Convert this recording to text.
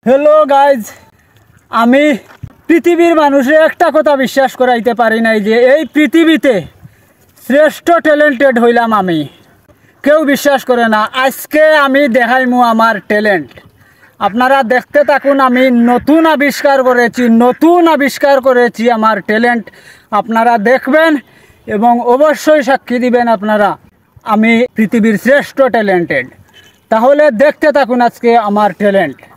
Hello guys, আমি পৃথিবীর মানুষের একটা কথা বিশ্বাস করাইতে পারি নাই যে এই পৃথিবীতে শ্রেষ্ঠ ট্যালেন্টেড হইলাম আমি। কেউ বিশ্বাস করে না। আজকে আমি দেখাইমু আমার ট্যালেন্ট। আপনারা দেখতে থাকুন। আমি নতুন আবিষ্কার করেছি আমার ট্যালেন্ট। আপনারা দেখবেন এবং অবশ্যই সাক্ষী দিবেন আপনারা আমি পৃথিবীর শ্রেষ্ঠ ট্যালেন্টেড। তাহলে দেখতে থাকুন আজকে আমার ট্যালেন্ট।